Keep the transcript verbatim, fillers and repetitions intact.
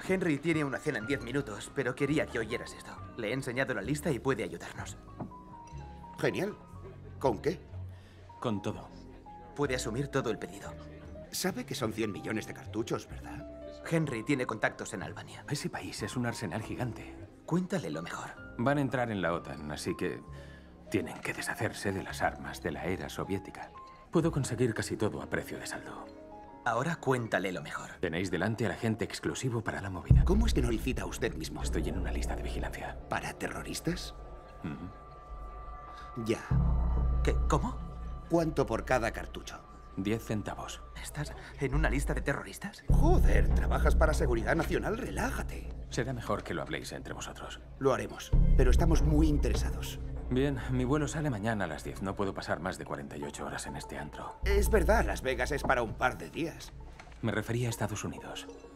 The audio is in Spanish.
Henry tiene una cena en diez minutos, pero quería que oyeras esto. Le he enseñado la lista y puede ayudarnos. Genial. ¿Con qué? Con todo. Puede asumir todo el pedido. Sabe que son cien millones de cartuchos, ¿verdad? Henry tiene contactos en Albania. Ese país es un arsenal gigante. Cuéntale lo mejor. Van a entrar en la OTAN, así que tienen que deshacerse de las armas de la era soviética. Puedo conseguir casi todo a precio de saldo. Ahora cuéntale lo mejor. Tenéis delante al agente exclusivo para la movida. ¿Cómo es que no licita usted mismo? Estoy en una lista de vigilancia. ¿Para terroristas? Mm-hmm. Ya. ¿Qué? ¿Cómo? ¿Cuánto por cada cartucho? Diez centavos. ¿Estás en una lista de terroristas? Joder, ¿trabajas para Seguridad Nacional? Relájate. Será mejor que lo habléis entre vosotros. Lo haremos, pero estamos muy interesados. Bien, mi vuelo sale mañana a las diez. No puedo pasar más de cuarenta y ocho horas en este antro. Es verdad, Las Vegas es para un par de días. Me refería a Estados Unidos.